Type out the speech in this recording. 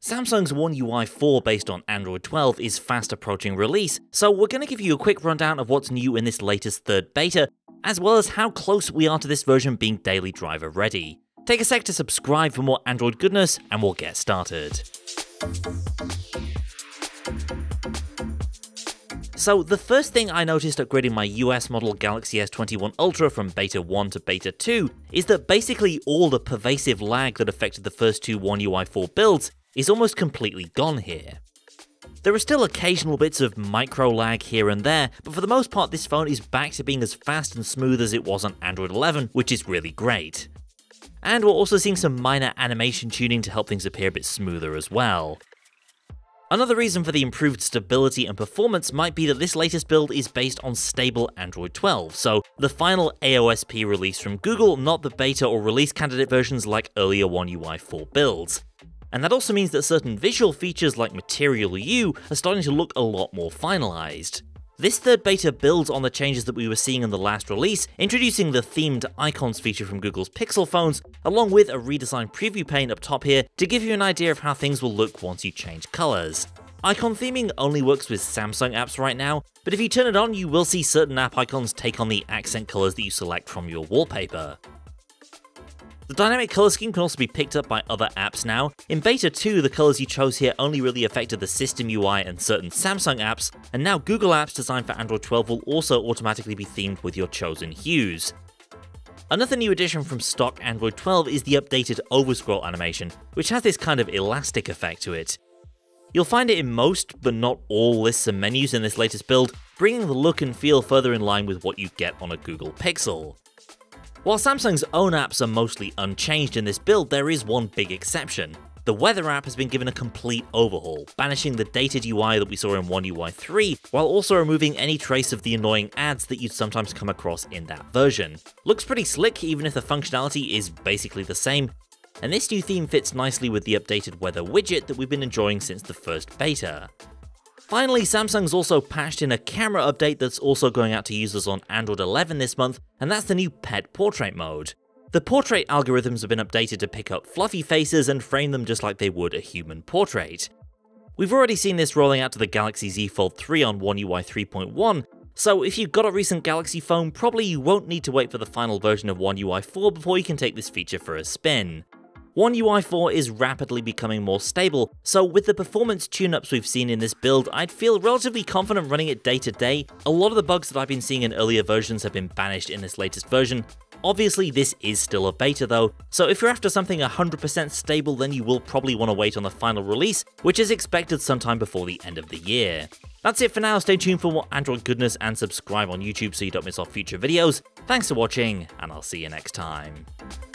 Samsung's One UI 4 based on Android 12 is fast approaching release, so we're going to give you a quick rundown of what's new in this latest third beta, as well as how close we are to this version being daily driver ready. Take a sec to subscribe for more Android goodness, and we'll get started. So the first thing I noticed upgrading my US model Galaxy S21 Ultra from Beta 1 to Beta 2 is that basically all the pervasive lag that affected the first two One UI 4 builds is almost completely gone here. There are still occasional bits of micro lag here and there, but for the most part this phone is back to being as fast and smooth as it was on Android 11, which is really great. And we're also seeing some minor animation tuning to help things appear a bit smoother as well. Another reason for the improved stability and performance might be that this latest build is based on stable Android 12, so the final AOSP release from Google, not the beta or release candidate versions like earlier One UI 4 builds. And that also means that certain visual features like Material You are starting to look a lot more finalized. This third beta builds on the changes that we were seeing in the last release, introducing the themed icons feature from Google's Pixel phones, along with a redesigned preview pane up top here to give you an idea of how things will look once you change colors. Icon theming only works with Samsung apps right now, but if you turn it on you will see certain app icons take on the accent colors that you select from your wallpaper. The dynamic color scheme can also be picked up by other apps now. In Beta 2, the colors you chose here only really affected the system UI and certain Samsung apps, and now Google apps designed for Android 12 will also automatically be themed with your chosen hues. Another new addition from stock Android 12 is the updated overscroll animation, which has this kind of elastic effect to it. You'll find it in most, but not all lists and menus in this latest build, bringing the look and feel further in line with what you get on a Google Pixel. While Samsung's own apps are mostly unchanged in this build, there is one big exception. The weather app has been given a complete overhaul, banishing the dated UI that we saw in One UI 3, while also removing any trace of the annoying ads that you'd sometimes come across in that version. Looks pretty slick even if the functionality is basically the same, and this new theme fits nicely with the updated weather widget that we've been enjoying since the first beta. Finally, Samsung's also patched in a camera update that's also going out to users on Android 11 this month, and that's the new Pet Portrait mode. The portrait algorithms have been updated to pick up fluffy faces and frame them just like they would a human portrait. We've already seen this rolling out to the Galaxy Z Fold 3 on One UI 3.1, so if you've got a recent Galaxy phone, probably you won't need to wait for the final version of One UI 4 before you can take this feature for a spin. One UI 4 is rapidly becoming more stable, so with the performance tune-ups we've seen in this build, I'd feel relatively confident running it day to day. A lot of the bugs that I've been seeing in earlier versions have been banished in this latest version. Obviously this is still a beta though, so if you're after something 100% stable then you will probably want to wait on the final release, which is expected sometime before the end of the year. That's it for now, stay tuned for more Android goodness and subscribe on YouTube so you don't miss our future videos. Thanks for watching, and I'll see you next time.